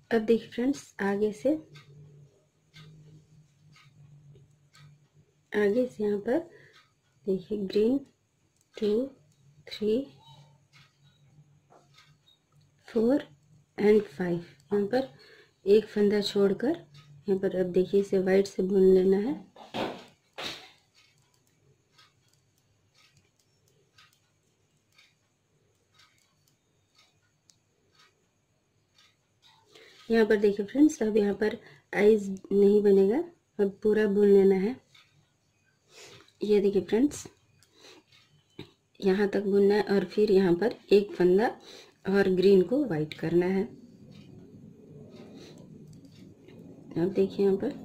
अब देखिए फ्रेंड्स, आगे से यहाँ पर देखिए ग्रीन 2 3 4 एंड 5, यहाँ पर एक फंदा छोड़कर यहाँ पर अब देखिए इसे वाइट से बुन लेना है। यहाँ पर देखिए फ्रेंड्स, अब यहाँ पर आईज नहीं बनेगा, अब पूरा बुन लेना है। ये देखिए फ्रेंड्स, यहाँ तक बुनना है और फिर यहाँ पर एक फंदा और ग्रीन को वाइट करना है। अब देखिए यहाँ पर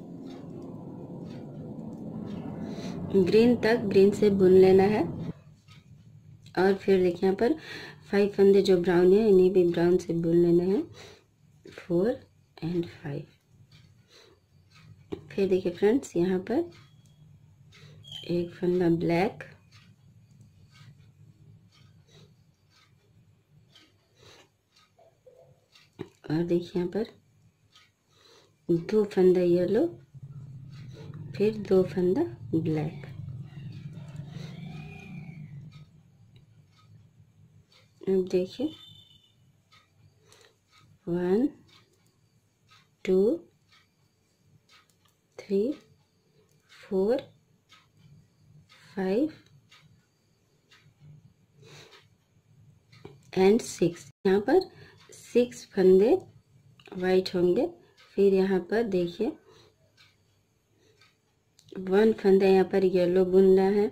ग्रीन तक ग्रीन से बुन लेना है और फिर देखिए यहाँ पर 5 फंदे जो ब्राउन है इन्हें भी ब्राउन से बुन लेना है, 4 एंड 5। फिर देखिए फ्रेंड्स, यहाँ पर एक फंदा ब्लैक और देखिए यहाँ पर 2 फंदा येलो, फिर 2 फंदा ब्लैक। अब देखिए 1 2 3 4 5 एंड 6, यहाँ पर 6 फंदे वाइट होंगे। फिर यहाँ पर देखिए 1 फंदा यहाँ पर येलो बुनना है,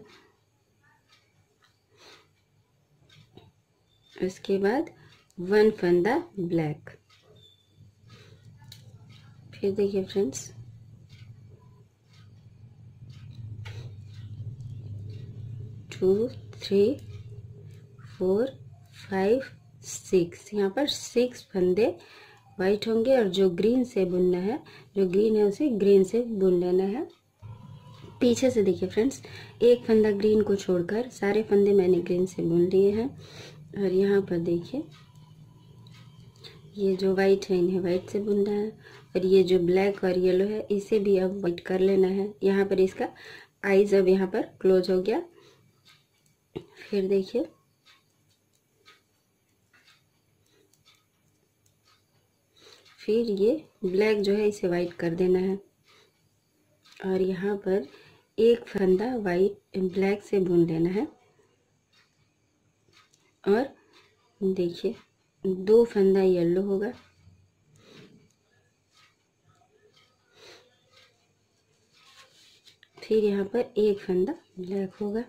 उसके बाद 1 फंदा ब्लैक। फिर देखिए फ्रेंड्स, 2 3 4 5 6, यहाँ पर 6 फंदे वाइट होंगे और जो ग्रीन से बुनना है, जो ग्रीन है उसे ग्रीन से बुन लेना है। पीछे से देखिए फ्रेंड्स, एक फंदा ग्रीन को छोड़कर सारे फंदे मैंने ग्रीन से बुन लिए हैं। और यहाँ पर देखिए ये जो वाइट है इन्हें वाइट से बुनना है और ये जो ब्लैक और येलो है इसे भी अब वाइट कर लेना है। यहाँ पर इसका आईज अब यहाँ पर क्लोज हो गया। फिर देखिए फिर ये ब्लैक जो है इसे वाइट कर देना है और यहाँ पर एक फंदा वाइट ब्लैक से बुन लेना है और देखिए 2 फंदा येलो होगा, फिर यहाँ पर एक फंदा ब्लैक होगा।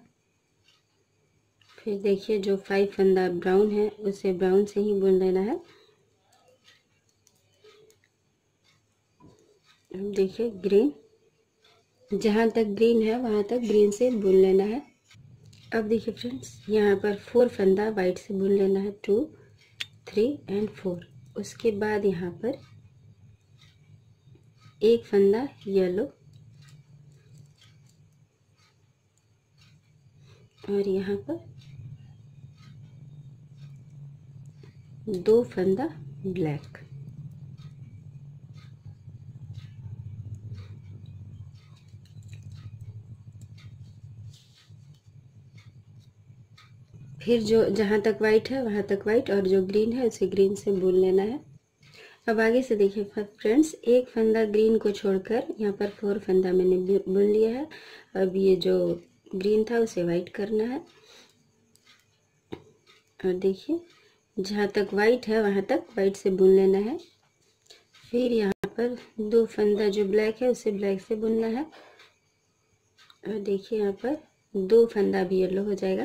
फिर देखिए जो 5 फंदा ब्राउन है उसे ब्राउन से ही बुन लेना है। अब देखिए ग्रीन, जहाँ तक ग्रीन है वहाँ तक ग्रीन से बुन लेना है। अब देखिए फ्रेंड्स, यहाँ पर 4 फंदा वाइट से बुन लेना है, 2 3 एंड 4। उसके बाद यहाँ पर एक फंदा येलो और यहाँ पर 2 फंदा ब्लैक। फिर जो जहाँ तक वाइट है वहाँ तक वाइट और जो ग्रीन है उसे ग्रीन से बुन लेना है। अब आगे से देखिए फ्रेंड्स, एक फंदा ग्रीन को छोड़कर यहाँ पर 4 फंदा मैंने बुन लिया है। अब ये जो ग्रीन था उसे वाइट करना है और देखिए जहाँ तक वाइट है वहाँ तक वाइट से बुन लेना है। फिर यहाँ पर 2 फंदा जो ब्लैक है उसे ब्लैक से बुनना है और देखिए यहाँ पर 2 फंदा भी येलो हो जाएगा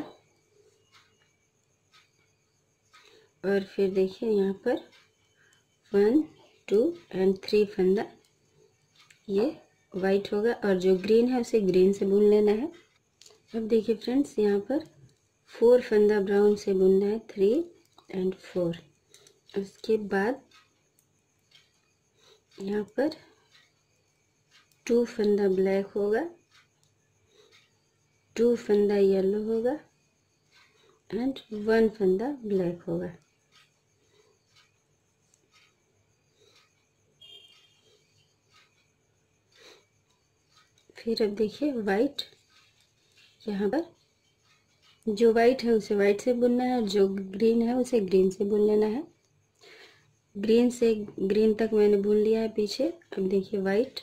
और फिर देखिए यहाँ पर 1 2 एंड 3 फंदा ये वाइट होगा और जो ग्रीन है उसे ग्रीन से बुन लेना है। अब देखिए फ्रेंड्स, यहाँ पर 4 फंदा ब्राउन से बुनना है, 3 एंड 4। उसके बाद यहाँ पर 2 फंदा ब्लैक होगा, 2 फंदा येलो होगा एंड 1 फंदा ब्लैक होगा। फिर अब देखिए वाइट, यहाँ पर जो वाइट है उसे वाइट से बुनना है और जो ग्रीन है उसे ग्रीन से बुन लेना है। ग्रीन से ग्रीन तक मैंने बुन लिया है पीछे। अब देखिए वाइट,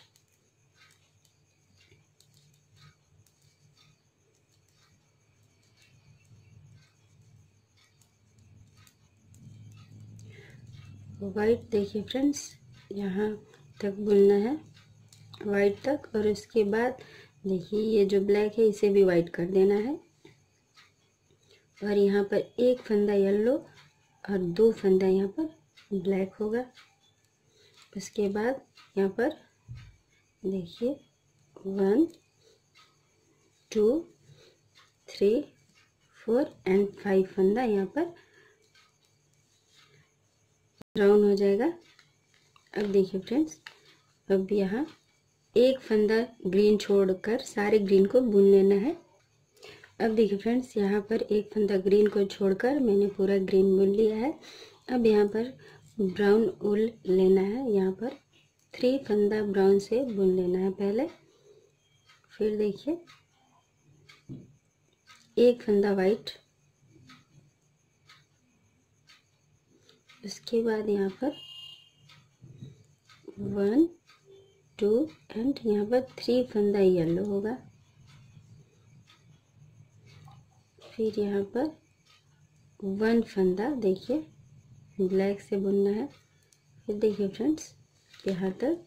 वाइट देखिए फ्रेंड्स यहाँ तक बुनना है, वाइट तक। और उसके बाद देखिए ये जो ब्लैक है इसे भी वाइट कर देना है। और यहाँ पर एक फंदा येलो और 2 फंदा यहाँ पर ब्लैक होगा। उसके बाद यहाँ पर देखिए 1 2 3 4 एंड 5 फंदा यहाँ पर ब्राउन हो जाएगा। अब देखिए फ्रेंड्स, अब यहाँ एक फंदा ग्रीन छोड़कर सारे ग्रीन को बुन लेना है। अब देखिए फ्रेंड्स, यहाँ पर एक फंदा ग्रीन को छोड़कर मैंने पूरा ग्रीन बुन लिया है। अब यहाँ पर ब्राउन ऊल लेना है, यहाँ पर 3 फंदा ब्राउन से बुन लेना है पहले। फिर देखिए एक फंदा वाइट, उसके बाद यहाँ पर 1 2 एंड यहाँ पर 3 फंदा येलो होगा। फिर यहाँ पर 1 फंदा देखिए ब्लैक से बुनना है। फिर देखिए फ्रेंड्स यहाँ तक,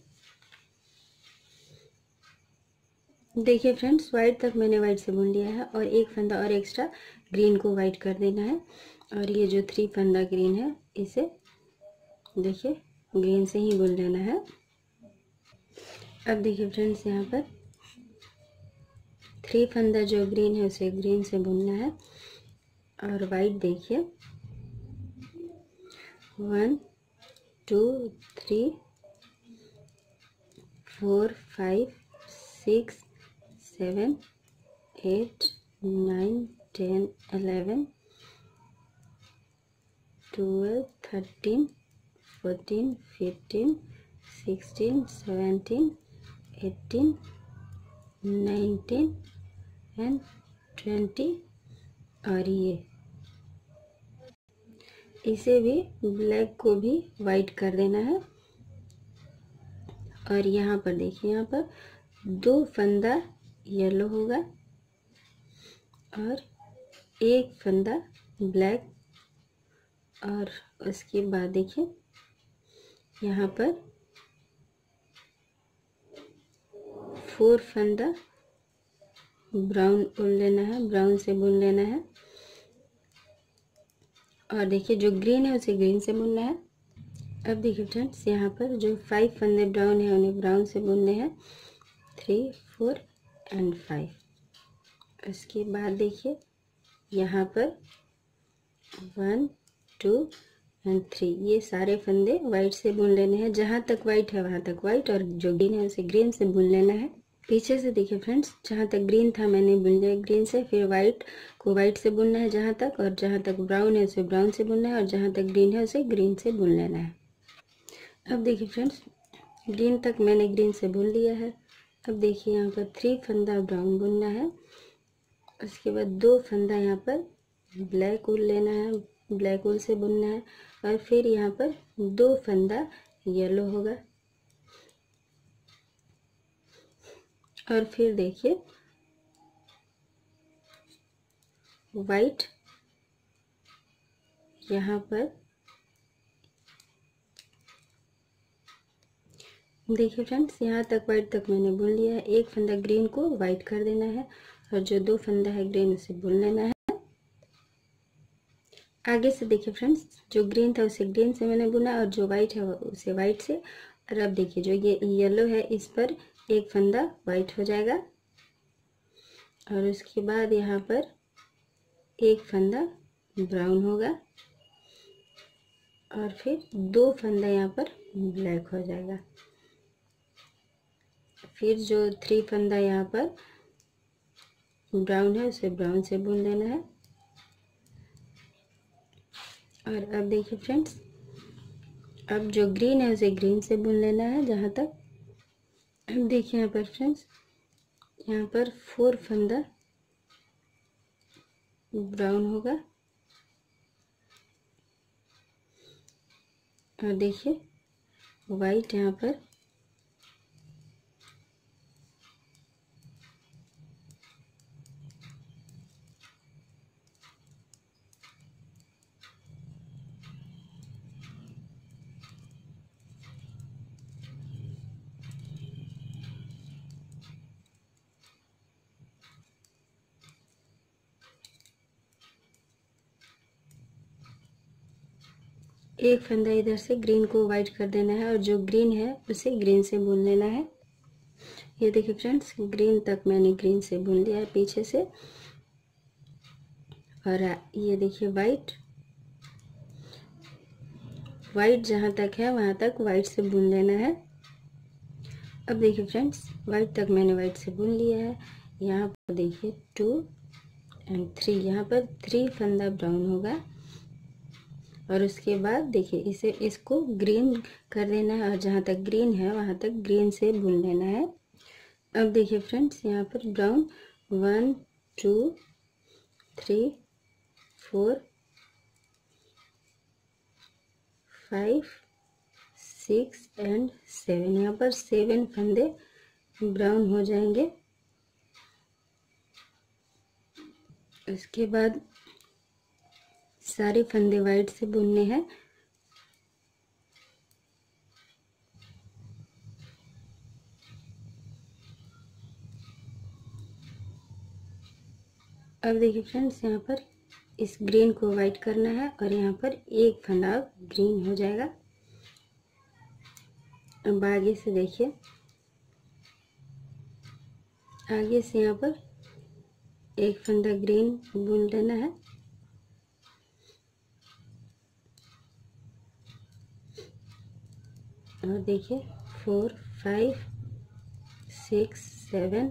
देखिए फ्रेंड्स वाइट तक मैंने वाइट से बुन लिया है और एक फंदा और एक्स्ट्रा ग्रीन को वाइट कर देना है। और ये जो 3 फंदा ग्रीन है इसे देखिए ग्रीन से ही बुन लेना है। अब देखिए फ्रेंड्स यहाँ पर 3 फंदा जो ग्रीन है उसे ग्रीन से बुनना है। और वाइट देखिए 1 2 3 4 5 6 7 8 9 10 11 12 13 14 15 16 17 18 19 एंड 20। और ये इसे भी ब्लैक को भी वाइट कर देना है। और यहाँ पर देखिए यहाँ पर 2 फंदा येलो होगा और एक फंदा ब्लैक। और उसके बाद देखिए यहाँ पर 4 फंदा ब्राउन ऊन लेना है, ब्राउन से बुन लेना है। और देखिए जो ग्रीन है उसे ग्रीन से बुनना है। अब देखिए फ्रेंड्स यहाँ पर जो 5 फंदे ब्राउन है उन्हें ब्राउन से बुनने हैं, 3 4 एंड 5। उसके बाद देखिए यहाँ पर 1 2 एंड 3 ये सारे फंदे वाइट से बुन लेने हैं। जहाँ तक वाइट है वहाँ तक वाइट और जो ग्रीन है उसे ग्रीन से बुन लेना है। पीछे से देखिए फ्रेंड्स, जहाँ तक ग्रीन था मैंने बुन लिया ग्रीन से। फिर वाइट को वाइट से बुनना है जहाँ तक, और जहाँ तक ब्राउन है उसे ब्राउन से बुनना है, और जहाँ तक ग्रीन है उसे ग्रीन से बुन लेना है। अब देखिए फ्रेंड्स ग्रीन तक मैंने ग्रीन से बुन लिया है। अब देखिए यहाँ पर 3 फंदा ब्राउन बुनना है। उसके बाद 2 फंदा यहाँ पर ब्लैक ऊल लेना है, ब्लैक ऊल से बुनना है। और फिर यहाँ पर 2 फंदा येलो होगा। और फिर देखिए वाइट यहाँ पर देखिए फ्रेंड्स यहाँ तक वाइट तक मैंने बुन लिया है। एक फंदा ग्रीन को वाइट कर देना है और जो 2 फंदा है ग्रीन उसे बुन लेना है। आगे से देखिए फ्रेंड्स जो ग्रीन था उसे ग्रीन से मैंने बुना और जो वाइट है उसे वाइट से। और अब देखिए जो ये येलो है इस पर एक फंदा वाइट हो जाएगा। और उसके बाद यहाँ पर एक फंदा ब्राउन होगा और फिर 2 फंदा यहाँ पर ब्लैक हो जाएगा। फिर जो 3 फंदा यहाँ पर ब्राउन है उसे ब्राउन से बुन लेना है। और अब देखिए फ्रेंड्स अब जो ग्रीन है उसे ग्रीन से बुन लेना है जहाँ तक। अब देखिए यहाँ पर फ्रेंड्स यहाँ पर 4 फंदा ब्राउन होगा और देखिए वाइट यहाँ पर एक फंदा इधर से ग्रीन को वाइट कर देना है और जो ग्रीन है उसे ग्रीन से बुन लेना है। ये देखिए फ्रेंड्स, ग्रीन तक मैंने ग्रीन से बुन लिया है पीछे से। और ये देखिए वाइट जहाँ तक है वहाँ तक वाइट से बुन लेना है। अब देखिए फ्रेंड्स, वाइट तक मैंने वाइट से बुन लिया है। यहाँ पर देखिए 2 और 3, यहाँ पर 3 फंदा ब्राउन होगा और उसके बाद देखिए इसको ग्रीन कर देना है और जहाँ तक ग्रीन है वहाँ तक ग्रीन से बुन लेना है। अब देखिए फ्रेंड्स, यहाँ पर ब्राउन 1 2 3 4 5 6 एंड 7, यहाँ पर 7 फंदे ब्राउन हो जाएंगे। उसके बाद सारे फंदे वाइट से बुनने हैं। अब देखिए फ्रेंड्स, यहाँ पर इस ग्रीन को वाइट करना है और यहाँ पर एक फंदा ग्रीन हो जाएगा। अब आगे से देखिए, आगे से यहाँ पर एक फंदा ग्रीन बुन लेना है। और देखिए 4 5 6 7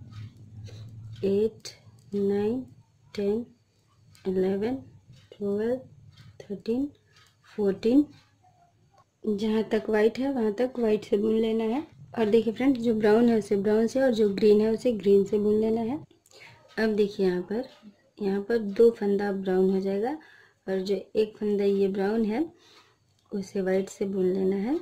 8 9 10 11 12 13 14, जहाँ तक वाइट है वहाँ तक वाइट से बुन लेना है। और देखिए फ्रेंड्स, जो ब्राउन है उसे ब्राउन से और जो ग्रीन है उसे ग्रीन से बुन लेना है। अब देखिए यहाँ पर 2 फंदा ब्राउन हो जाएगा और जो एक फंदा ये ब्राउन है उसे वाइट से बुन लेना है।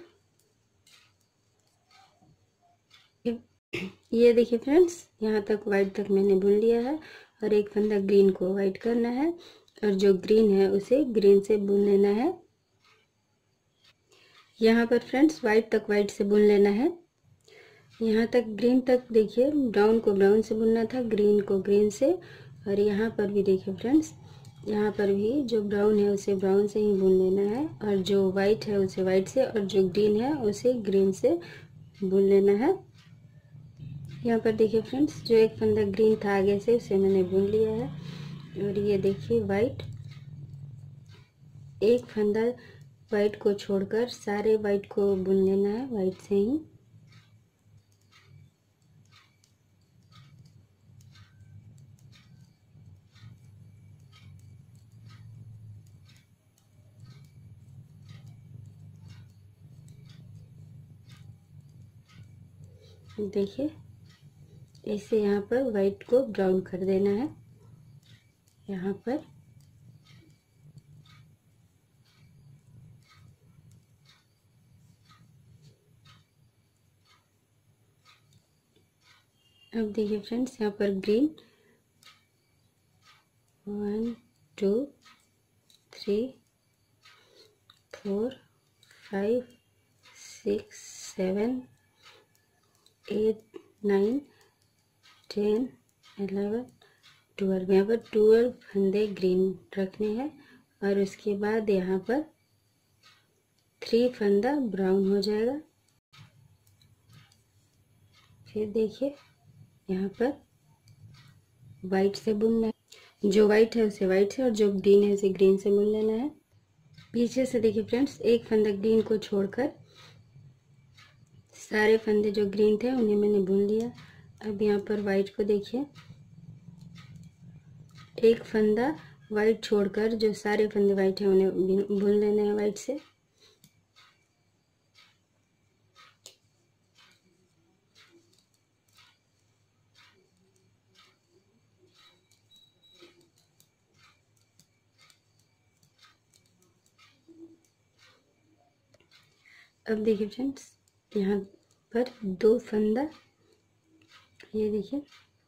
ये देखिए फ्रेंड्स, यहाँ तक वाइट तक मैंने बुन लिया है और एक फंदा ग्रीन को वाइट करना है और जो ग्रीन है उसे ग्रीन से बुन लेना है। यहाँ पर फ्रेंड्स वाइट तक वाइट से बुन लेना है। यहाँ तक ग्रीन तक देखिए, ब्राउन को ब्राउन से बुनना था, ग्रीन को ग्रीन से। और यहाँ पर भी देखिए फ्रेंड्स, यहाँ पर भी जो ब्राउन है उसे ब्राउन से ही बुन लेना है और जो वाइट है उसे वाइट से और जो ग्रीन है उसे ग्रीन से बुन लेना है। यहाँ पर देखिए फ्रेंड्स, जो एक फंदा ग्रीन था आगे से उसे मैंने बुन लिया है। और ये देखिए वाइट, एक फंदा वाइट को छोड़कर सारे वाइट को बुन लेना है वाइट से ही। देखिए इसे यहाँ पर वाइट को ब्राउन कर देना है यहाँ पर। अब देखिए फ्रेंड्स, यहाँ पर ग्रीन 1 2 3 4 5 6 7 8 9 10 11 12, यहाँ पर 12 फंदे ग्रीन रखने हैं और उसके बाद यहाँ पर 3 फंदा ब्राउन हो जाएगा। फिर देखिए यहाँ पर वाइट से बुनना है, जो वाइट है उसे वाइट से और जो ग्रीन है उसे ग्रीन से बुन लेना है। पीछे से देखिए फ्रेंड्स, एक फंदा ग्रीन को छोड़कर सारे फंदे जो ग्रीन थे उन्हें मैंने बुन लिया। अब यहाँ पर वाइट को देखिए, एक फंदा वाइट छोड़कर जो सारे फंदे वाइट हैं उन्हें बुन लेना है वाइट से। अब देखिए फ्रेंड्स, यहाँ पर 2 फंदा, ये देखिए,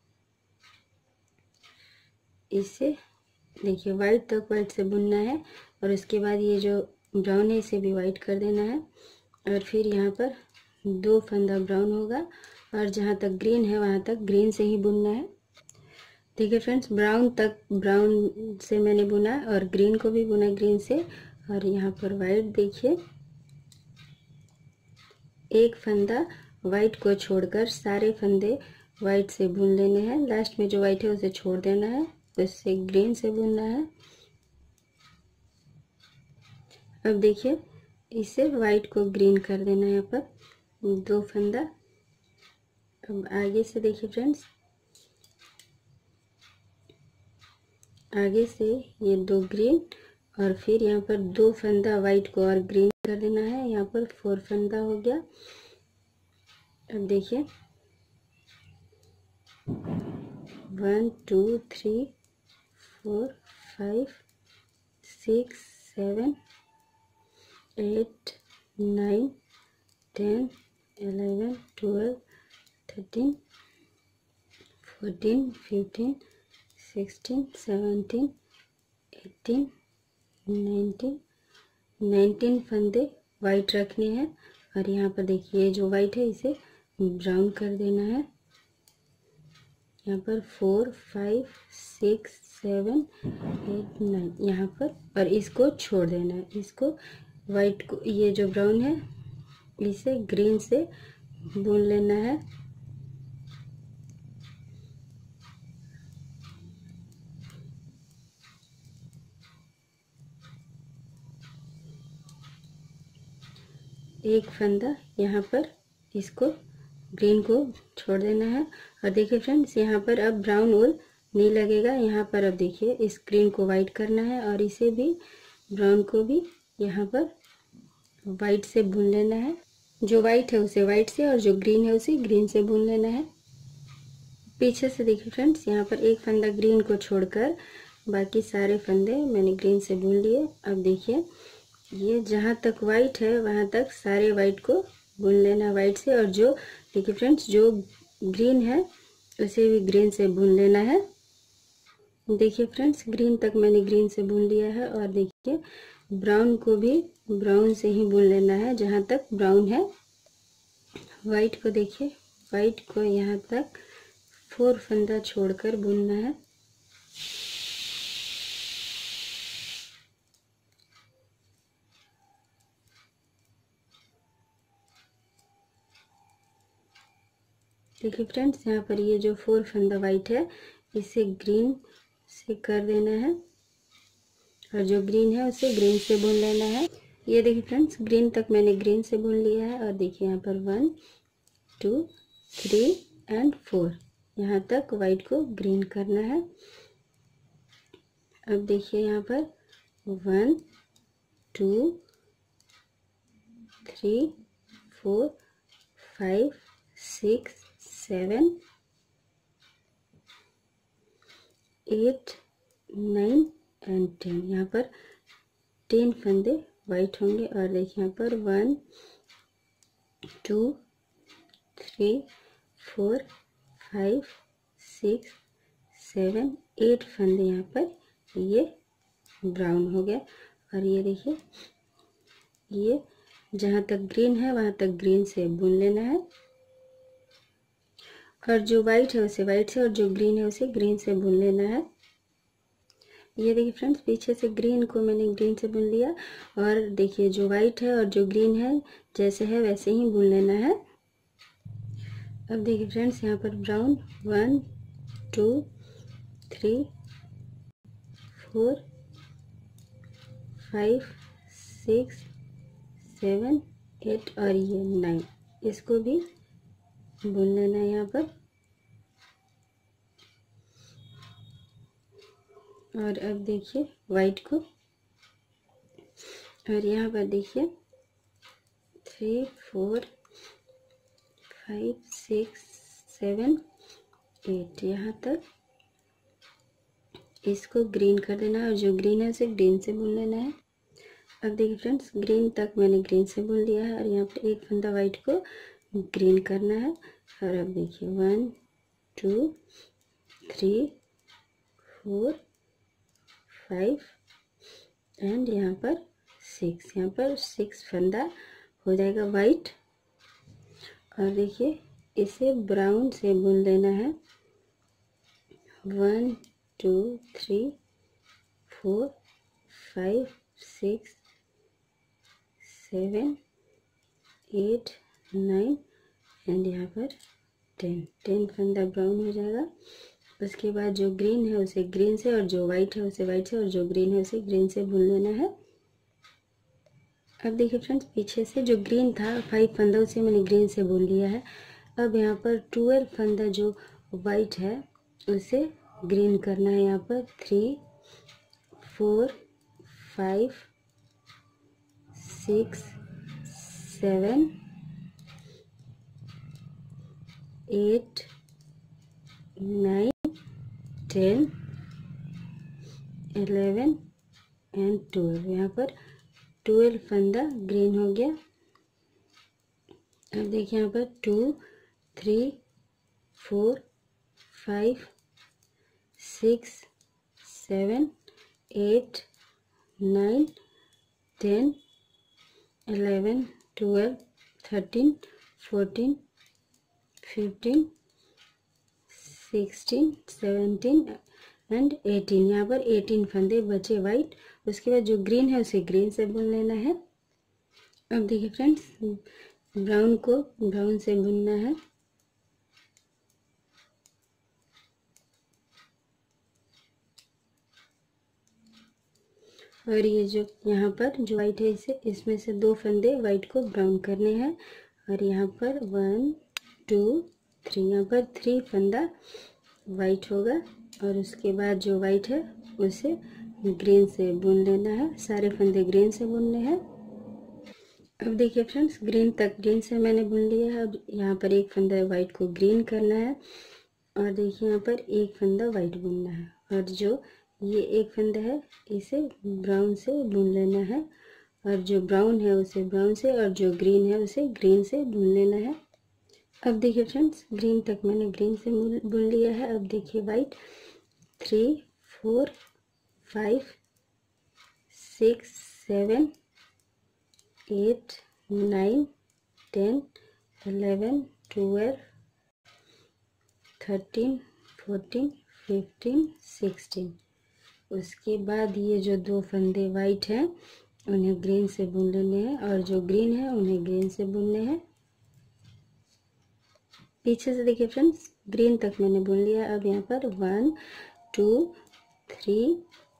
इसे देखिए वाइट तक वाइट से बुनना है और उसके बाद ये जो ब्राउन है इसे भी वाइट कर देना है और फिर यहाँ पर 2 फंदा ब्राउन होगा और जहाँ तक ग्रीन है वहाँ तक ग्रीन से ही बुनना है। देखिए फ्रेंड्स, ब्राउन तक ब्राउन से मैंने बुना और ग्रीन को भी बुना ग्रीन से, और यहाँ पर वाइट देखिए, एक फंदा वाइट को छोड़कर सारे फंदे वाइट से बुन लेने हैं। लास्ट में जो वाइट है उसे छोड़ देना है, उससे ग्रीन से बुनना है। अब देखिए, इसे वाइट को ग्रीन कर देना है यहाँ पर 2 फंदा। अब आगे से देखिए फ्रेंड्स, आगे से ये 2 ग्रीन और फिर यहाँ पर 2 फंदा वाइट को और ग्रीन कर देना है। यहाँ पर 4 फंदा हो गया। अब देखिए 1 2 3 4 5 6 7 8 9 10 11 12 13 14 15 16 17 18 19 फंदे वाइट रखने हैं और यहाँ पर देखिए जो वाइट है इसे ब्राउन कर देना है। यहाँ पर 4 5 6 7 8 9 यहाँ पर, और इसको छोड़ देना है। इसको वाइट को, ये जो ब्राउन है इसे ग्रीन से बुन लेना है। एक फंदा यहाँ पर इसको ग्रीन को छोड़ देना है और देखिए फ्रेंड्स, यहाँ पर अब ब्राउन वूल नहीं लगेगा। यहाँ पर अब देखिए इस ग्रीन को वाइट करना है और इसे भी, ब्राउन को भी यहाँ पर वाइट से बुन लेना है। जो वाइट है उसे वाइट से और जो ग्रीन है उसे ग्रीन से बुन लेना है। पीछे से देखिए फ्रेंड्स, यहाँ पर एक फंदा ग्रीन को छोड़कर बाकी सारे फंदे मैंने ग्रीन से बुन लिए। अब देखिए, ये जहाँ तक वाइट है वहाँ तक सारे वाइट को बुन लेना वाइट से, और जो देखिए फ्रेंड्स जो ग्रीन है उसे भी ग्रीन से बुन लेना है। देखिए फ्रेंड्स, ग्रीन तक मैंने ग्रीन से बुन लिया है और देखिए ब्राउन को भी ब्राउन से ही बुन लेना है जहाँ तक ब्राउन है। वाइट को देखिए, वाइट को यहाँ तक 4 फंदा छोड़कर बुनना है। देखिए फ्रेंड्स, यहाँ पर ये जो 4 फंदा वाइट है इसे ग्रीन से कर देना है और जो ग्रीन है उसे ग्रीन से बुन लेना है। ये देखिए फ्रेंड्स, ग्रीन तक मैंने ग्रीन से बुन लिया है और देखिए यहाँ पर 1 2 3 एंड 4 यहाँ तक वाइट को ग्रीन करना है। अब देखिए यहाँ पर 1 2 3 4 5 6 7 8 9 एंड 10 यहाँ पर 10 फंदे वाइट होंगे और देखिए यहाँ पर 1 2 3 4 5 6 7 8 फंदे यहाँ पर ये ब्राउन हो गया। और ये देखिए, ये जहाँ तक ग्रीन है वहाँ तक ग्रीन से बुन लेना है और जो वाइट है उसे वाइट से और जो ग्रीन है उसे ग्रीन से बुन लेना है। ये देखिए फ्रेंड्स, पीछे से ग्रीन को मैंने ग्रीन से बुन लिया और देखिए जो वाइट है और जो ग्रीन है जैसे है वैसे ही बुन लेना है। अब देखिए फ्रेंड्स, यहाँ पर ब्राउन 1 2 3 4 5 6 7 8 और ये 9, इसको भी बुन लेना है यहाँ पर। और अब देखिए वाइट को, और यहाँ पर देखिए 3 4 5 6 7 8 यहाँ तक इसको ग्रीन कर देना है और जो ग्रीन है उसे ग्रीन से बुन लेना है। अब देखिए फ्रेंड्स, ग्रीन तक मैंने ग्रीन से बुन लिया है और यहाँ पर एक फंदा वाइट को ग्रीन करना है। और अब देखिए 1 2 3 4 5 एंड यहाँ पर 6, यहाँ पर 6 फंदा हो जाएगा वाइट। और देखिए इसे ब्राउन से बुन लेना है। 1 2 3 4 5 6 7 8 9 एंड यहाँ पर 10 फंदा ब्राउन हो जाएगा। उसके बाद जो ग्रीन है उसे ग्रीन से, और जो वाइट है उसे वाइट से, और जो ग्रीन है उसे ग्रीन से बुन लेना है। अब देखिए फ्रेंड्स, पीछे से जो ग्रीन था 5 फंदा उसे मैंने ग्रीन से बुन लिया है। अब यहाँ पर 12 फंदा जो वाइट है उसे ग्रीन करना है। यहाँ पर 3 4 5 6 7 8 9 10 11 एंड 12। यहाँ पर 12 फंदा ग्रीन हो गया। अब देखिए यहाँ पर 2 3 4 5 6 7 8 9 10 11 12 13 14 15 16 17 एंड 18। यहाँ पर 18 फंदे बचे वाइट। उसके बाद जो ग्रीन है उसे ग्रीन से बुन लेना है। अब देखिए फ्रेंड्स, ब्राउन को ब्राउन से बुनना है। और ये जो यहाँ पर जो वाइट है इसे इसमें से 2 फंदे वाइट को ब्राउन करने हैं। और यहाँ पर 1 2 3, यहाँ पर 3 फंदा वाइट होगा। और उसके बाद जो वाइट है उसे ग्रीन से बुन लेना है। सारे फंदे ग्रीन से बुनने हैं। अब देखिए फ्रेंड्स, ग्रीन तक ग्रीन से मैंने बुन लिया है। अब यहाँ पर एक फंदा वाइट को ग्रीन करना है। और देखिए यहाँ पर एक फंदा वाइट बुनना है। और जो ये एक फंदा है इसे ब्राउन से बुन लेना है। और जो ब्राउन है उसे ब्राउन से, और जो ग्रीन है उसे ग्रीन से बुन लेना है। अब देखिए फ्रेंड्स, ग्रीन तक मैंने ग्रीन से बुन लिया है। अब देखिए वाइट 3 4 5 6 7 8 9 10 11 12 13 14 15 16। उसके बाद ये जो 2 फंदे वाइट हैं उन्हें ग्रीन से बुन लेने हैं, और जो ग्रीन है उन्हें ग्रीन से बुनने हैं। पीछे से देखिए फ्रेंड्स, ग्रीन तक मैंने बुन लिया। अब यहाँ पर 1 2 3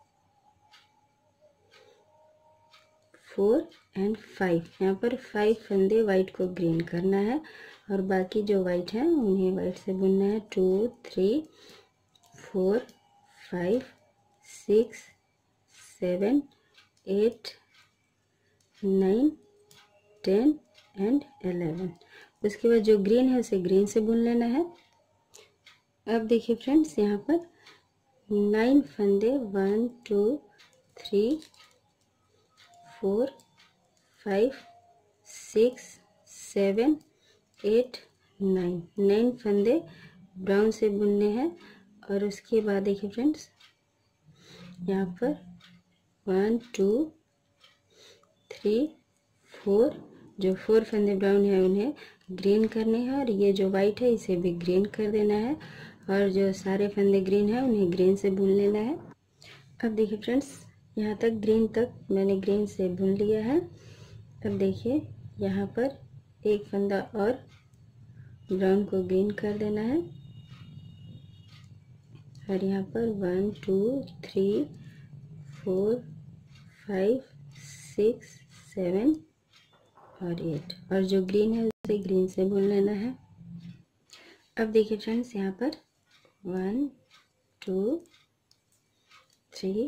4 एंड 5, यहाँ पर 5 फंदे वाइट को ग्रीन करना है। और बाकी जो वाइट है उन्हें वाइट से बुनना है। 2 3 4 5 6 7 8 9 10 एंड 11। उसके बाद जो ग्रीन है उसे ग्रीन से बुन लेना है। अब देखिए फ्रेंड्स, यहाँ पर 9 फंदे 1 2 3 4 5 6 7 8 9 फंदे ब्राउन से बुनने हैं। और उसके बाद देखिए फ्रेंड्स, यहाँ पर 1 2 3 4, जो 4 फंदे ब्राउन है उन्हें ग्रीन करने हैं। और ये जो वाइट है इसे भी ग्रीन कर देना है। और जो सारे फंदे ग्रीन है उन्हें ग्रीन से बुन लेना है। अब देखिए फ्रेंड्स, यहाँ तक ग्रीन तक मैंने ग्रीन से बुन लिया है। अब देखिए यहाँ पर एक फंदा और ब्राउन को ग्रीन कर देना है। और यहाँ पर 1 2 3 4 5 6 7 और 8, और जो ग्रीन है उसे ग्रीन से बुन लेना है। अब देखिए फ्रेंड्स, यहाँ पर 1 2 3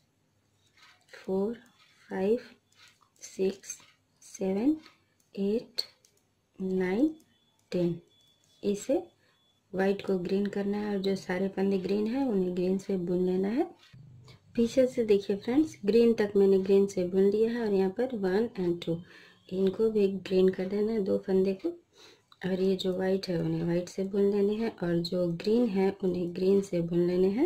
4 5 6 7 8 9 10, इसे वाइट को ग्रीन करना है। और जो सारे फंदे ग्रीन है उन्हें ग्रीन से बुन लेना है। पीछे से देखिए फ्रेंड्स, ग्रीन तक मैंने ग्रीन से बुन लिया है और यहाँ पर 1 और 2 इनको भी ग्रीन कर देना है, 2 फंदे को। और ये जो वाइट है उन्हें वाइट से बुन लेने हैं और जो ग्रीन है उन्हें ग्रीन से बुन लेने हैं।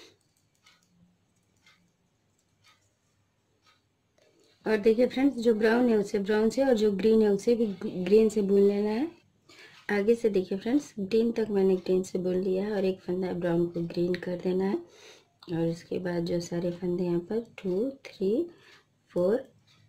और देखिए फ्रेंड्स, जो ब्राउन है उसे ब्राउन से और जो ग्रीन है उसे भी ग्रीन से बुन लेना है। आगे से देखिए फ्रेंड्स, ग्रीन तक मैंने ग्रीन से बुन लिया है और एक फंदा ब्राउन को ग्रीन कर देना है। और इसके बाद जो सारे फंदे यहाँ पर 2, 3, 4,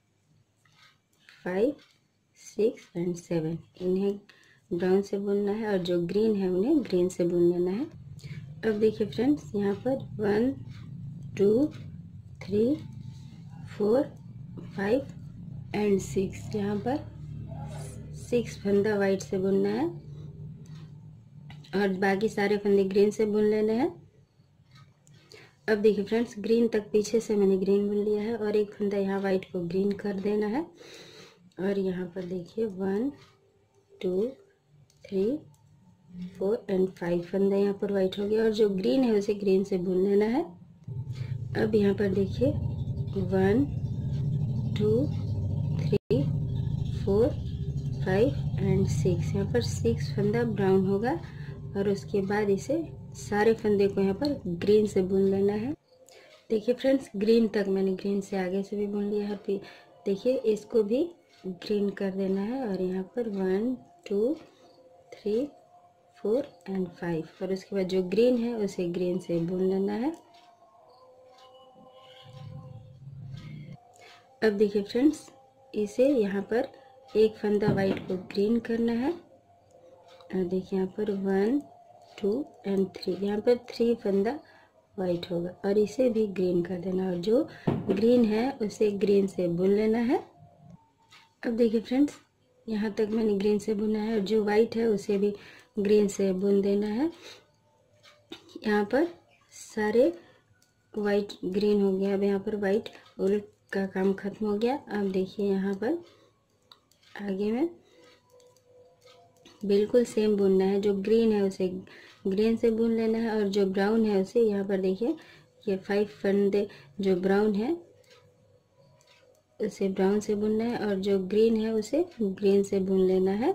5, 6 और 7 इन्हें ब्राउन से बुनना है और जो ग्रीन है उन्हें ग्रीन से बुन लेना है। अब देखिए फ्रेंड्स, यहाँ पर 1, 2, 3, 4, 5 और 6 यहाँ पर 6 फंदा वाइट से बुनना है और बाकी सारे फंदे ग्रीन से बुन लेने हैं। अब देखिए फ्रेंड्स, ग्रीन तक पीछे से मैंने ग्रीन बुन लिया है और एक फंदा यहाँ वाइट को ग्रीन कर देना है। और यहाँ पर देखिए 1, 2, 3, 4 और 5 फंदा यहाँ पर वाइट हो गया और जो ग्रीन है उसे ग्रीन से बुन लेना है। अब यहाँ पर देखिए 1, 2, 3, 4, 5 और 6 यहाँ पर 6 फंदा ब्राउन होगा और उसके बाद इसे सारे फंदे को यहाँ पर ग्रीन से बुन लेना है। देखिए फ्रेंड्स, ग्रीन तक मैंने ग्रीन से आगे से भी बुन लिया है। देखिए इसको भी ग्रीन कर देना है और यहाँ पर 1, 2, 3, 4 और 5 और उसके बाद जो ग्रीन है उसे ग्रीन से बुन लेना है। अब देखिए फ्रेंड्स, इसे यहाँ पर एक फंदा वाइट को ग्रीन करना है और देखिए यहाँ पर 1, 2 और 3 यहाँ पर 3 फंदा वाइट होगा और इसे भी ग्रीन कर देना और जो ग्रीन है उसे ग्रीन से बुन लेना है। अब देखिए फ्रेंड्स, यहाँ तक मैंने ग्रीन से बुना है और जो वाइट है उसे भी ग्रीन से बुन देना है। यहाँ पर सारे वाइट ग्रीन हो गया। अब यहाँ पर वाइट उल का काम खत्म हो गया। अब देखिए यहाँ पर आगे में बिल्कुल सेम बुनना है। जो ग्रीन है उसे ग्रीन से बुन लेना है और जो ब्राउन है उसे यहाँ पर देखिए ये 5 फंदे जो ब्राउन है उसे ब्राउन से बुनना है और जो ग्रीन है उसे ग्रीन से बुन लेना है।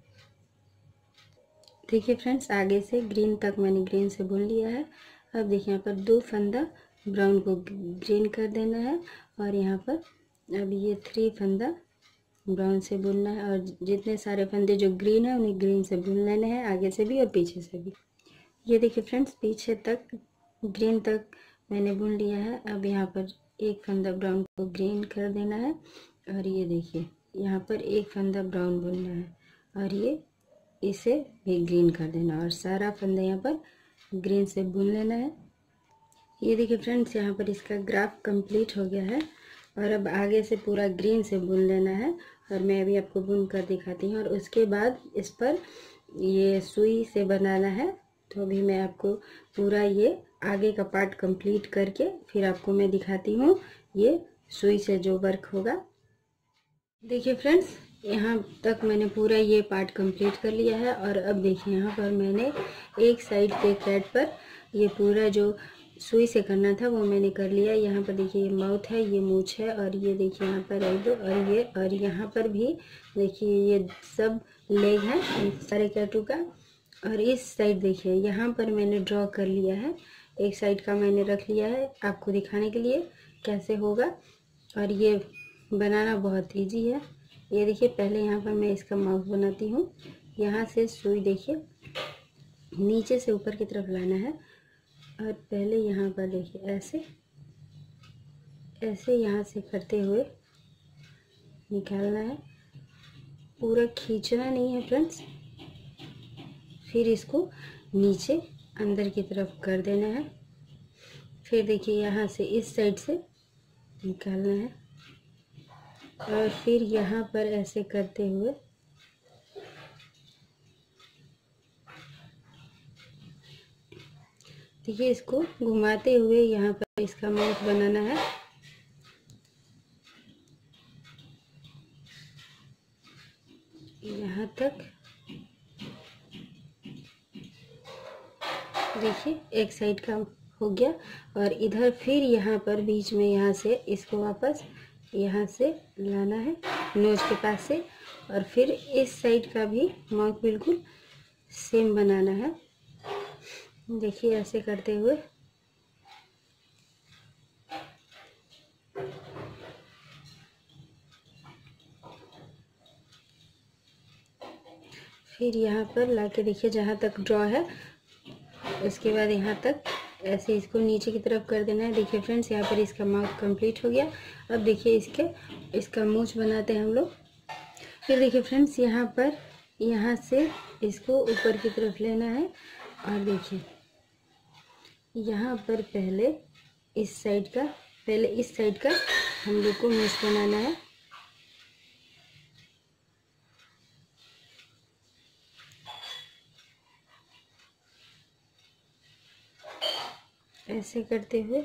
देखिए फ्रेंड्स, आगे से ग्रीन तक मैंने ग्रीन से बुन लिया है। अब देखिए यहाँ पर 2 फंदा ब्राउन को ग्रीन कर देना है और यहाँ पर अब ये 3 फंदा ब्राउन से बुनना है और जितने सारे फंदे जो ग्रीन है उन्हें ग्रीन से बुन लेने हैं, आगे से भी और पीछे से भी। ये देखिए फ्रेंड्स, पीछे तक ग्रीन तक मैंने बुन लिया है। अब यहाँ पर एक फंदा ब्राउन को ग्रीन कर देना है और ये देखिए यहाँ पर एक फंदा ब्राउन बुनना है और ये इसे भी ग्रीन कर देना और सारा फंदा यहाँ पर ग्रीन से बुन लेना है। ये देखिए फ्रेंड्स, यहाँ पर इसका ग्राफ कंप्लीट हो गया है और अब आगे से पूरा ग्रीन से बुन लेना है और मैं अभी आपको बुन कर दिखाती हूँ और उसके बाद इस पर ये सुई से बनाना है। तो अभी मैं आपको पूरा ये आगे का पार्ट कंप्लीट करके फिर आपको मैं दिखाती हूँ ये सुई से जो वर्क होगा। देखिए फ्रेंड्स, यहाँ तक मैंने पूरा ये पार्ट कंप्लीट कर लिया है और अब देखिए यहाँ पर मैंने एक साइड के थ्रेड पर ये पूरा जो सुई से करना था वो मैंने कर लिया। यहाँ पर देखिए ये माउथ है, ये मूंछ है और ये देखिए यहाँ पर आईब्रो और यहाँ पर भी देखिए ये सब लेग है सारे कैटू का। और इस साइड देखिए यहाँ पर मैंने ड्रॉ कर लिया है, एक साइड का मैंने रख लिया है आपको दिखाने के लिए कैसे होगा। और ये बनाना बहुत इजी है। ये देखिए पहले यहाँ पर मैं इसका माउथ बनाती हूँ। यहाँ से सुई देखिए नीचे से ऊपर की तरफ लाना है और पहले यहाँ पर देखिए ऐसे ऐसे यहाँ से करते हुए निकालना है, पूरा खींचना नहीं है फ्रेंड्स। फिर इसको नीचे अंदर की तरफ कर देना है। फिर देखिए यहाँ से इस साइड से निकालना है और फिर यहाँ पर ऐसे करते हुए देखिए इसको घुमाते हुए यहाँ पर इसका माउथ बनाना है। यहाँ तक देखिए एक साइड का हो गया। और इधर फिर यहाँ पर बीच में यहाँ से इसको वापस यहाँ से लाना है नोज के पास से, और फिर इस साइड का भी माउथ बिल्कुल सेम बनाना है। देखिए ऐसे करते हुए फिर यहाँ पर लाके देखिए जहाँ तक ड्रॉ है उसके बाद यहाँ तक ऐसे इसको नीचे की तरफ कर देना है। देखिए फ्रेंड्स यहाँ पर इसका माउथ कंप्लीट हो गया। अब देखिए इसका मूंछ बनाते हैं हम लोग। फिर देखिए फ्रेंड्स यहाँ पर यहाँ से इसको ऊपर की तरफ लेना है, और देखिए यहाँ पर पहले इस साइड का हम लोग को मूंछ बनाना है। ऐसे करते हुए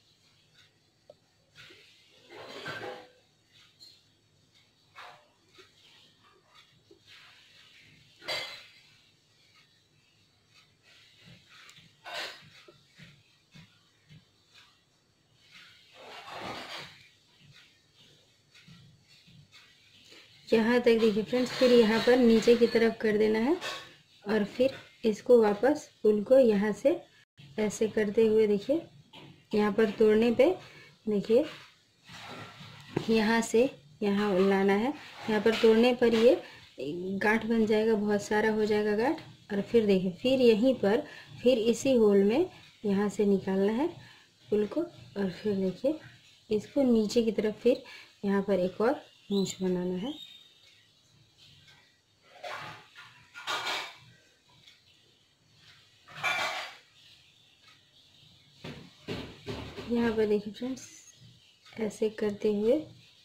यहाँ तक देखिए फ्रेंड्स। फिर यहाँ पर नीचे की तरफ कर देना है, और फिर इसको वापस फूल को यहाँ से ऐसे करते हुए देखिए यहाँ पर तोड़ने पे देखिए यहाँ से यहाँ लाना है। यहाँ पर तोड़ने पर ये गांठ बन जाएगा, बहुत सारा हो जाएगा गांठ। और फिर देखिए फिर यहीं पर फिर इसी होल में यहाँ से निकालना है फूल को, और फिर देखिए इसको नीचे की तरफ फिर यहाँ पर एक और मूंछ बनाना है। यहाँ पर देखिए फ्रेंड्स ऐसे करते हुए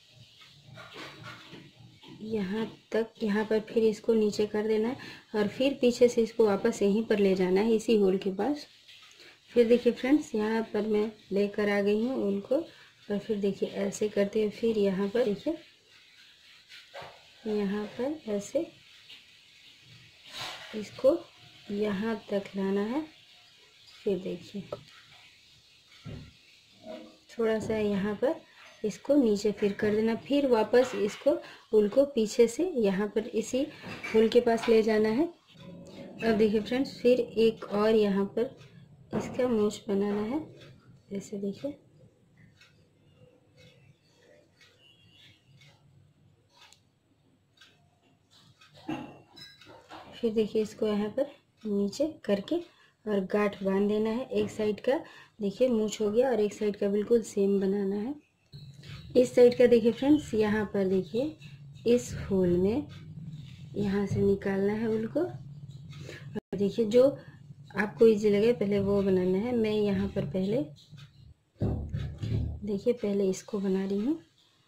यहाँ तक, यहाँ पर फिर इसको नीचे कर देना है, और फिर पीछे से इसको वापस यहीं पर ले जाना है इसी होल के पास। फिर देखिए फ्रेंड्स यहाँ पर मैं लेकर आ गई हूँ उनको, और फिर देखिए ऐसे करते हुए फिर यहाँ पर देखिए यहाँ पर ऐसे इसको यहाँ तक लाना है। फिर देखिए थोड़ा सा यहाँ पर इसको नीचे फिर कर देना, फिर वापस इसको फूल को पीछे से यहाँ पर इसी फूल के पास ले जाना है। अब देखिए फ्रेंड्स फिर एक और यहाँ पर इसका मूंछ बनाना है। ऐसे देखिए फिर देखिए इसको यहाँ पर नीचे करके और गांठ बांध देना है। एक साइड का देखिए मूंछ हो गया और एक साइड का बिल्कुल सेम बनाना है। इस साइड का देखिए फ्रेंड्स यहाँ पर देखिए इस फूल में यहाँ से निकालना है फूल को, और देखिए जो आपको इजी लगे पहले वो बनाना है। मैं यहाँ पर पहले देखिए पहले इसको बना रही हूँ।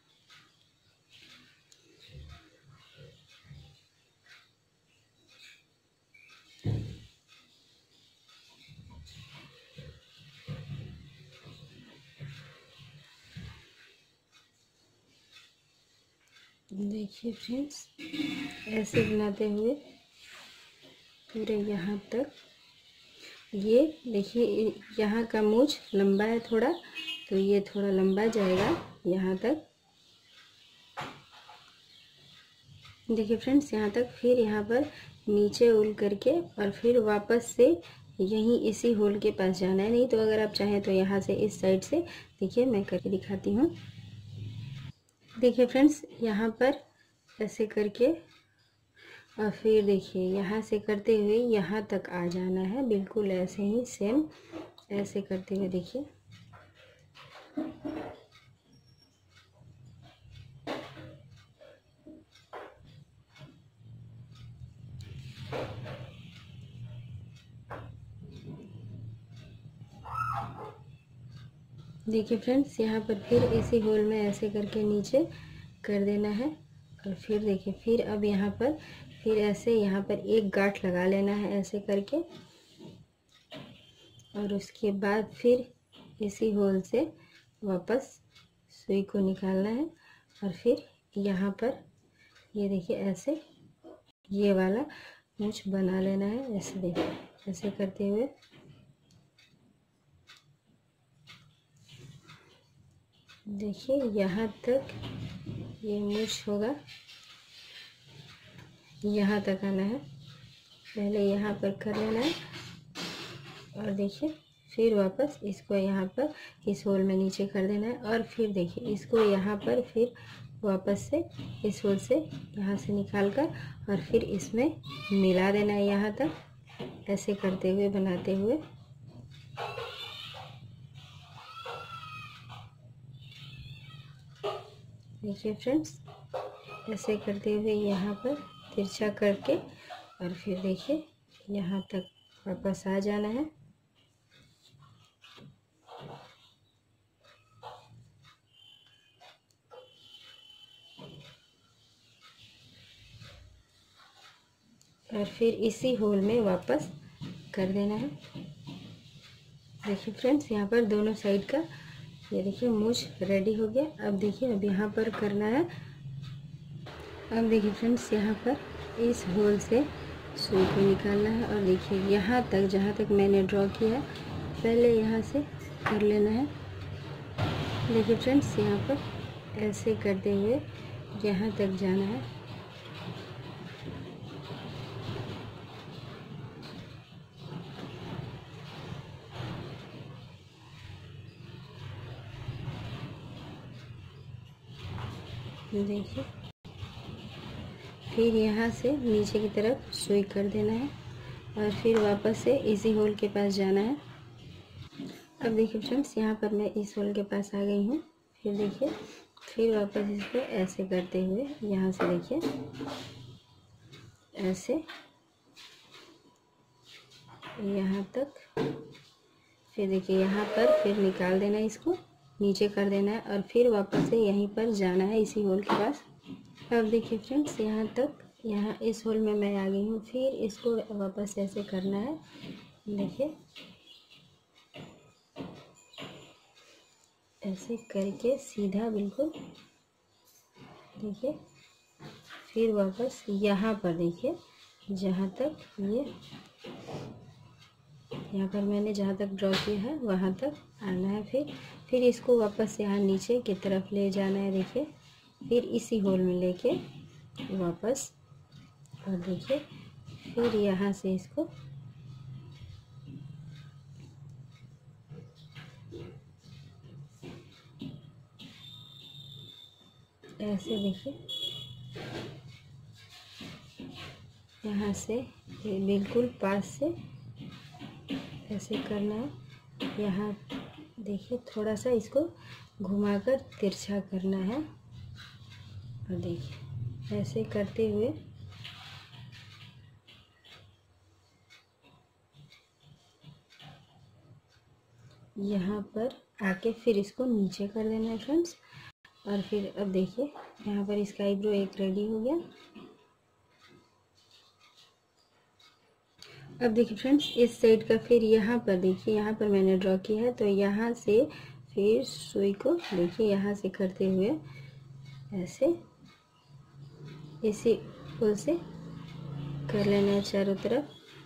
देखिए फ्रेंड्स ऐसे बनाते हुए पूरे यहाँ तक, ये देखिए यहाँ का मूंछ लंबा है थोड़ा, तो ये थोड़ा लंबा जाएगा यहाँ तक। देखिए फ्रेंड्स यहाँ तक, फिर यहाँ पर नीचे उल करके और फिर वापस से यहीं इसी होल के पास जाना है। नहीं तो अगर आप चाहें तो यहाँ से इस साइड से देखिए मैं करके दिखाती हूँ। देखिए फ्रेंड्स यहाँ पर ऐसे करके और फिर देखिए यहाँ से करते हुए यहाँ तक आ जाना है, बिल्कुल ऐसे ही सेम ऐसे करते हुए देखिए। देखिए फ्रेंड्स यहाँ पर फिर इसी होल में ऐसे करके नीचे कर देना है, और फिर देखिए फिर अब यहाँ पर फिर ऐसे यहाँ पर एक गांठ लगा लेना है ऐसे करके, और उसके बाद फिर इसी होल से वापस सुई को निकालना है, और फिर यहाँ पर ये देखिए ऐसे ये वाला मूंछ बना लेना है। ऐसे देखिए ऐसे करते हुए देखिए यहाँ तक ये मूछ होगा, यहाँ तक आना है। पहले यहाँ पर कर लेना है और देखिए फिर वापस इसको यहाँ पर इस होल में नीचे कर देना है और फिर देखिए इसको यहाँ पर फिर वापस से इस होल से यहाँ से निकाल कर और फिर इसमें मिला देना है यहाँ तक, ऐसे करते हुए बनाते हुए। देखिए फ्रेंड्स, ऐसे करते हुए यहाँ पर तिरछा करके और फिर देखिए यहाँ तक वापस आ जाना है। और फिर इसी होल में वापस कर देना है। देखिए फ्रेंड्स, यहाँ पर दोनों साइड का ये देखिए मूछ रेडी हो गया। अब देखिए अब यहाँ पर करना है। अब देखिए फ्रेंड्स, यहाँ पर इस होल से सुई को निकालना है और देखिए यहाँ तक जहाँ तक मैंने ड्रॉ किया है पहले यहाँ से कर लेना है। देखिए फ्रेंड्स, यहाँ पर ऐसे करते हुए यहाँ तक जाना है। देखिए फिर यहाँ से नीचे की तरफ सुई कर देना है और फिर वापस से इसी होल के पास जाना है। अब देखिए फ्रेंड्स, यहाँ पर मैं इस होल के पास आ गई हूँ। फिर देखिए फिर वापस इसको ऐसे करते हुए यहाँ से देखिए ऐसे यहाँ तक, फिर देखिए यहाँ पर फिर निकाल देना है, इसको नीचे कर देना है और फिर वापस से यहीं पर जाना है इसी होल के पास। अब देखिए फ्रेंड्स, यहाँ तक यहाँ इस होल में मैं आ गई हूँ। फिर इसको वापस ऐसे करना है। देखिए ऐसे करके सीधा बिल्कुल, देखिए फिर वापस यहाँ पर देखिए जहाँ तक ये यहाँ पर मैंने जहाँ तक ड्रॉ किया है वहाँ तक आना है। फिर इसको वापस यहाँ नीचे की तरफ ले जाना है। देखिए फिर इसी होल में लेके वापस और देखिए फिर यहाँ से इसको ऐसे देखिए यहाँ से बिल्कुल पास से ऐसे करना है। यहाँ देखिए थोड़ा सा इसको घुमाकर तिरछा करना है और देखिए ऐसे करते हुए यहाँ पर आके फिर इसको नीचे कर देना है फ्रेंड्स। और फिर अब देखिए यहाँ पर इसका आईब्रो एक रेडी हो गया। अब देखिए फ्रेंड्स, इस साइड का फिर यहाँ पर देखिए यहाँ पर मैंने ड्रॉ किया है तो यहाँ से फिर सुई को देखिए यहाँ से करते हुए ऐसे इसी पुल से कर लेना है चारों तरफ।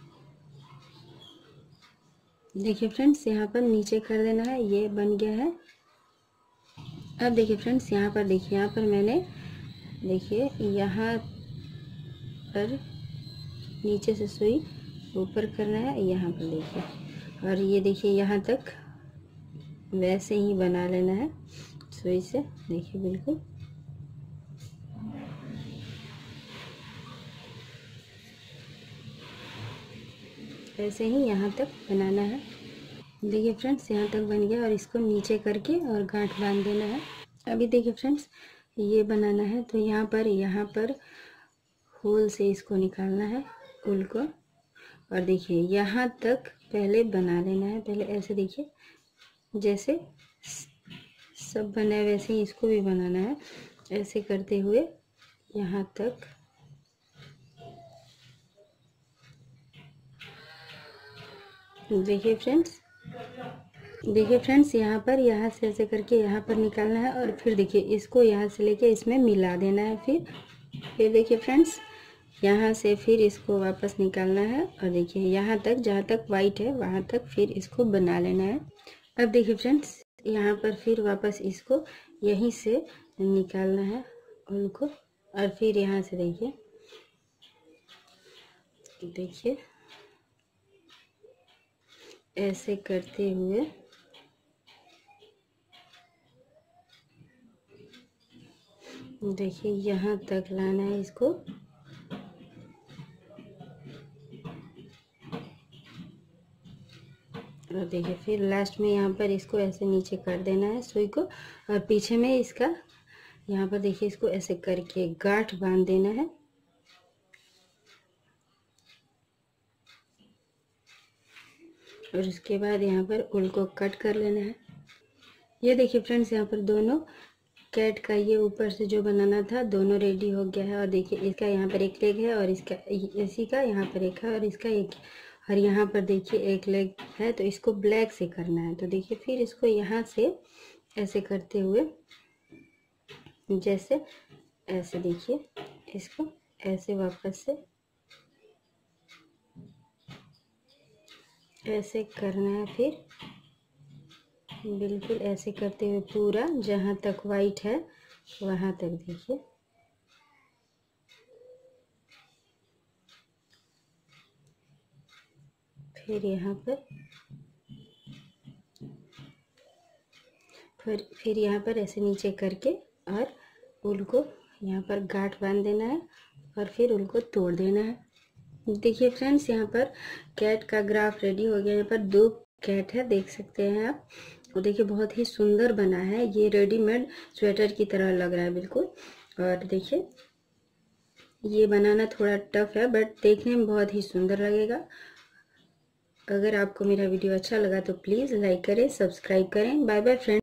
देखिए फ्रेंड्स, यहाँ पर नीचे कर देना है, ये बन गया है। अब देखिए फ्रेंड्स, यहाँ पर देखिए यहाँ पर मैंने देखिए यहाँ पर नीचे से सुई ऊपर करना है, यहाँ पर देखिए और ये देखिए यहाँ तक वैसे ही बना लेना है सुई से। देखिए बिल्कुल ऐसे ही यहाँ तक बनाना है। देखिए फ्रेंड्स, यहाँ तक बन गया और इसको नीचे करके और गांठ बांध देना है। अभी देखिए फ्रेंड्स, ये बनाना है तो यहाँ पर होल से इसको निकालना है उल को और देखिए यहाँ तक पहले बना लेना है। पहले ऐसे देखिए जैसे सब बना है वैसे ही इसको भी बनाना है, ऐसे करते हुए यहाँ तक देखिए फ्रेंड्स यहाँ से ऐसे करके यहाँ पर निकालना है और फिर देखिए इसको यहाँ से लेके इसमें मिला देना है। फिर देखिए फ्रेंड्स, यहाँ से फिर इसको वापस निकालना है और देखिए यहाँ तक जहाँ तक वाइट है वहाँ तक फिर इसको बना लेना है। अब देखिए फ्रेंड्स, यहाँ पर फिर वापस इसको यहीं से निकालना है ऊल को। और फिर यहाँ से देखिए ऐसे करते हुए देखिए यहाँ तक लाना है इसको। और देखिए फिर लास्ट में यहाँ पर इसको ऐसे नीचे कर देना है सुई को, और पीछे में इसका यहाँ पर देखिए इसको ऐसे करके गांठ बांध देना है। और उसके बाद यहाँ पर ऊल को कट कर लेना है। ये देखिए फ्रेंड्स, यहाँ पर दोनों कैट का ये ऊपर से जो बनाना था दोनों रेडी हो गया है। और देखिए इसका यहाँ पर एक लेग है और इसका इसी का यहाँ पर एक है और इसका एक, और यहाँ पर देखिए एक लेग है। तो इसको ब्लैक से करना है। तो देखिए फिर इसको यहाँ से ऐसे करते हुए जैसे ऐसे देखिए इसको ऐसे वापस से ऐसे करना है। फिर बिल्कुल ऐसे करते हुए पूरा जहाँ तक वाइट है वहाँ तक देखिए। फिर यहाँ पर फिर यहाँ पर ऐसे नीचे करके और ऊल को यहाँ पर गांठ बांध देना है और फिर ऊल को तोड़ देना है। देखिए फ्रेंड्स, यहाँ पर कैट का ग्राफ रेडी हो गया। यहाँ पर 2 कैट है, देख सकते हैं आप। और देखिए बहुत ही सुंदर बना है, ये रेडीमेड स्वेटर की तरह लग रहा है बिल्कुल। और देखिए ये बनाना थोड़ा टफ है बट देखने में बहुत ही सुंदर लगेगा। अगर आपको मेरा वीडियो अच्छा लगा तो प्लीज़ लाइक करें, सब्सक्राइब करें। Bye bye friends.